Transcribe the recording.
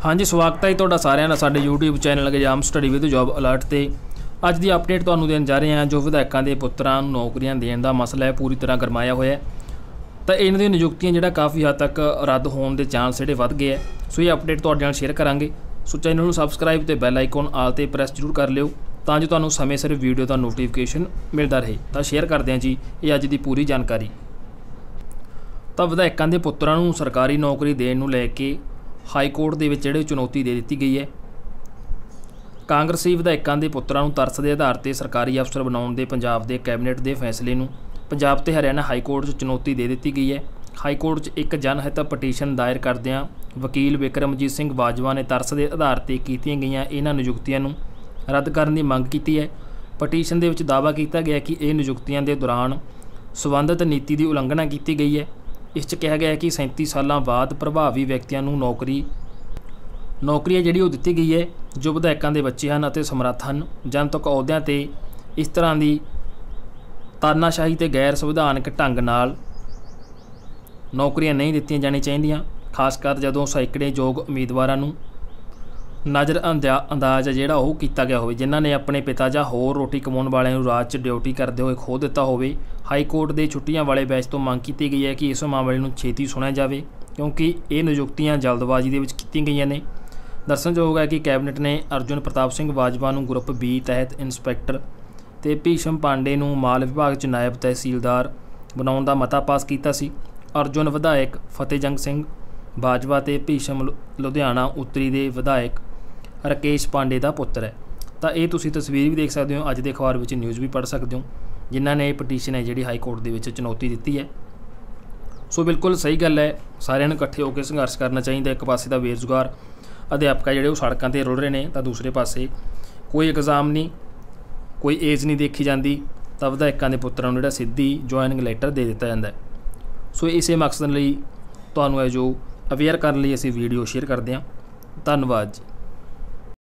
हाँ जी, स्वागत है तुहाडा सारिਆਂ ਦਾ ਸਾਡੇ YouTube channel exam study with job alert ਤੇ ਅੱਜ ਦੀ अपडेट ਤੁਹਾਨੂੰ ਦੇਣ ਜਾ ਰਹੇ ਹਾਂ। जो ਵਿਧਾਇਕਾਂ ਦੇ ਪੁੱਤਰਾਂ ਨੂੰ ਨੌਕਰੀਆਂ ਦੇਣ ਦਾ ਮਸਲਾ ਹੈ ਪੂਰੀ ਤਰ੍ਹਾਂ ਗਰਮਾਇਆ ਹੋਇਆ ਹੈ ਤਾਂ ਇਹਨਾਂ ਦੀਆਂ ਨਿਯੁਕਤੀਆਂ ਜਿਹੜਾ ਕਾਫੀ ਹੱਦ ਤੱਕ ਰੱਦ ਹੋਣ ਦੇ ਚਾਂਸ ਜਿਹੜੇ ਵੱਧ ਗਏ ਹੈ। ਸੋ ਇਹ ਅਪਡੇਟ ਤੁਹਾਡੇ ਨਾਲ ਸ਼ੇਅਰ ਕਰਾਂਗੇ। ਸੋ ਚੈਨਲ ਨੂੰ ਸਬਸਕ੍ਰਾਈਬ ਤੇ ਬੈਲ ਆਈਕਨ ਆਲ ਤੇ ਪ੍ਰੈਸ ਜ਼ਰੂਰ ਕਰ ਲਿਓ ਤਾਂ ਜੋ ਤੁਹਾਨੂੰ ਸਮੇਂ ਸਿਰ ਵੀਡੀਓ ਦਾ ਨੋਟੀਫਿਕੇਸ਼ਨ ਮਿਲਦਾ ਰਹੇ। ਤਾਂ ਸ਼ੇਅਰ ਕਰਦੇ ਹਾਂ ਜੀ ਇਹ ਅੱਜ ਦੀ ਪੂਰੀ ਜਾਣਕਾਰੀ। ਤਾਂ ਵਿਧਾਇਕਾਂ ਦੇ ਪੁੱਤਰਾਂ ਨੂੰ ਸਰਕਾਰੀ ਨੌਕਰੀ ਦੇਣ ਨੂੰ ਲੈ ਕੇ हाई कोर्ट ਦੇ ਵਿੱਚ ਜਿਹੜੇ ਚੁਣੌਤੀ ਦੇ ਦਿੱਤੀ ਗਈ ਹੈ। ਕਾਂਗਰਸੀ ਵਿਧਾਇਕਾਂ ਦੇ ਪੁੱਤਰਾਂ ਨੂੰ ਤਰਸ ਦੇ ਆਧਾਰ ਤੇ ਸਰਕਾਰੀ ਅਫਸਰ ਬਣਾਉਣ ਦੇ ਪੰਜਾਬ ਦੇ ਕੈਬਨਿਟ ਦੇ ਫੈਸਲੇ ਨੂੰ ਪੰਜਾਬ ਤੇ ਹਰਿਆਣਾ ਹਾਈ ਕੋਰਟ 'ਚ ਚੁਣੌਤੀ ਦੇ ਦਿੱਤੀ ਗਈ ਹੈ। ਹਾਈ ਕੋਰਟ 'ਚ ਇੱਕ ਜਨਹਿਤ ਪਟੀਸ਼ਨ ਦਾਇਰ ਕਰਦਿਆਂ ਵਕੀਲ ਵਿਕਰਮਜੀਤ ਸਿੰਘ ਬਾਜਵਾ ਨੇ ਤਰਸ ਦੇ ਆਧਾਰ ਤੇ ਕੀਤੀਆਂ ਗਈਆਂ ਇਹਨਾਂ ਨਿਯੁਕਤੀਆਂ ਨੂੰ ਰੱਦ ਕਰਨ ਦੀ ਮੰਗ ਕੀਤੀ ਹੈ। ਪਟੀਸ਼ਨ ਦੇ ਵਿੱਚ ਦਾਅਵਾ ਕੀਤਾ ਗਿਆ ਕਿ ਇਹ ਨਿਯੁਕਤੀਆਂ ਦੇ ਦੌਰਾਨ ਸੰਬੰਧਿਤ ਨੀਤੀ ਦੀ ਉਲੰਘਣਾ ਕੀਤੀ ਗਈ ਹੈ। इस कहा गया कि 37 साल बाद प्रभावी व्यक्तियों नौकरी है जी दी गई है जो विधायकों के बच्चे हैं समर्थ हैं। जनतक अहुदियां ते इस तरह की तानाशाही ते गैर संविधानक ढंग नाल नौकरियां नहीं दित्तियां जानी चाहिए, खासकर जदों सैकड़े योग उम्मीदवारों नज़र अंदाज जिहड़ा ओह कीता गया होवे जिन्हां ने अपने पिता जां होर रोटी कमाउण वालिਆਂ ਨੂੰ रात 'ਚ ड्यूटी करते हुए खो दिता होवे। हाई कोर्ट के छुट्टियां वाले बैच तो मंग की गई है कि इस मामले में छेती सुनिया जाए क्योंकि ये नियुक्तियां जल्दबाजी के कीतियां गई ने। दस्सणयोग है कि कैबिनेट ने अर्जुन प्रताप सिंह बाजवा नूं ग्रुप बी तहत इंस्पैक्टर ते भीशम पांडे नूं माल विभाग च नायब तहसीलदार बनाउण दा मता पास कीता सी। अर्जुन विधायक फतेहजंग सिंह बाजवा ते भीशम लुधियाना उत्तरी के विधायक राकेश पांडे का पुत्र है। तो ये तुसीं तस्वीर भी देख सकते हो, अज के अखबार में न्यूज़ भी पढ़ सकते हो जिन्हों ने पटीशन है जी हाई कोर्ट के चुनौती दी है। सो बिल्कुल सही गल है, सारिਆਂ ਨੂੰ इकट्ठे होकर संघर्ष करना चाहिए। एक पासे तो बेरोजगार अध्यापक है जोड़े सड़कों पर रुल रहे हैं तो दूसरे पासे कोई एग्जाम नहीं, कोई एज नहीं देखी जाती तो विधायकों के पुत्रों को सीधी जॉइनिंग लैटर दे दिता जाता है। सो इस मकसद लिए तुहानूं जो अवेयर करने लिए असीं वीडियो शेयर करते हैं। धन्यवाद जी।